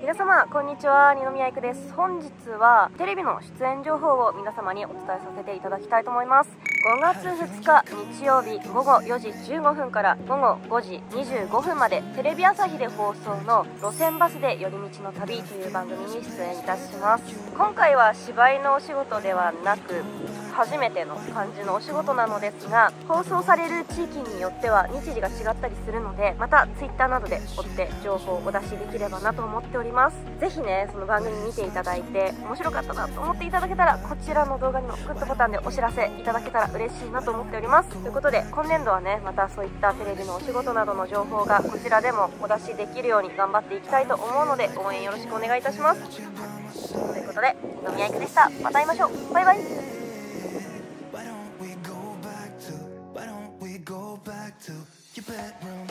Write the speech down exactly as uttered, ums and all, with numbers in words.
皆様こんにちは、二宮育です。本日はテレビの出演情報を皆様にお伝えさせていただきたいと思います。ごがつふつか日曜日ごごよじじゅうごふんからごごごじにじゅうごふんまでテレビ朝日で放送の路線バスで寄り道の旅という番組に出演いたします。今回は芝居のお仕事ではなく初めての感じのお仕事なのですが、放送される地域によっては日時が違ったりするので、また ツイッター などで追って情報をお出しできればなと思っております。ぜひね、その番組見ていただいて面白かったなと思っていただけたら、こちらの動画にもグッドボタンでお知らせいただけたら嬉しいなと思っております。ということで、今年度はね、またそういったテレビのお仕事などの情報がこちらでもお出しできるように頑張っていきたいと思うので、応援よろしくお願いいたします。ということで、二宮育でした。また会いましょう。バイバイ。 Why don't we go back to, why don't we go back to your bedroom?